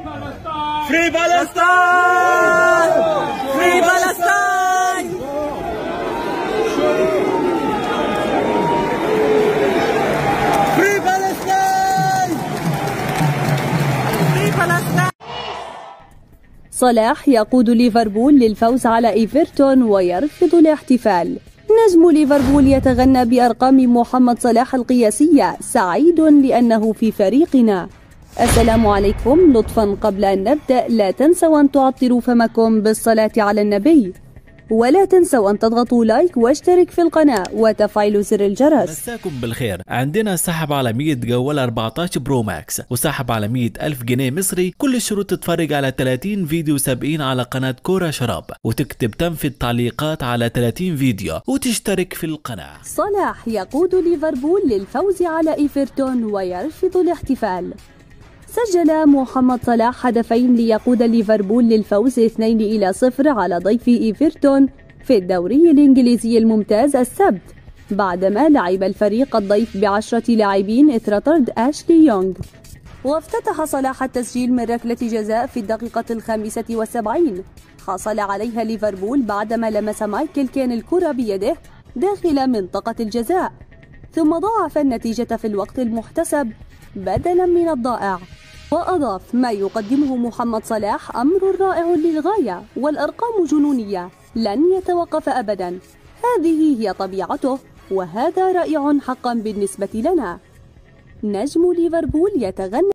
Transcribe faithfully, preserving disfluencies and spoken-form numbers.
Free Palestine! Free Palestine! Free Palestine! Free Palestine! صلاح يقود ليفربول للفوز على إيفرتون ويرفض الاحتفال. نجم ليفربول يتغنى بأرقام محمد صلاح القياسية. سعيد لأنه في فريقنا. السلام عليكم. لطفا قبل أن نبدأ لا تنسوا أن تعطروا فمكم بالصلاة على النبي، ولا تنسوا أن تضغطوا لايك واشترك في القناة وتفعيلوا زر الجرس. مساكم بالخير. عندنا سحب على مية جوال أربعة عشر برو ماكس وسحب على مية ألف جنيه مصري. كل الشروط تتفرج على ثلاثين فيديو سابقين على قناة كورة شراب، وتكتب تم في التعليقات على ثلاثين فيديو وتشترك في القناة. صلاح يقود ليفربول للفوز على إيفرتون ويرفض الاحتفال. سجل محمد صلاح هدفين ليقود ليفربول للفوز اثنين إلى صفر على ضيف إيفرتون في الدوري الإنجليزي الممتاز السبت، بعدما لعب الفريق الضيف بعشرة لاعبين إثر طرد أشلي يونغ. وافتتح صلاح التسجيل من ركلة جزاء في الدقيقة الخامسة والسبعين، حصل عليها ليفربول بعدما لمس مايكل كين الكرة بيده داخل منطقة الجزاء، ثم ضاعف النتيجة في الوقت المحتسب بدلا من الضائع. وأضاف: ما يقدمه محمد صلاح أمر رائع للغاية، والأرقام جنونية لن يتوقف أبدا. هذه هي طبيعته، وهذا رائع حقا بالنسبة لنا. نجم ليفربول يتغنى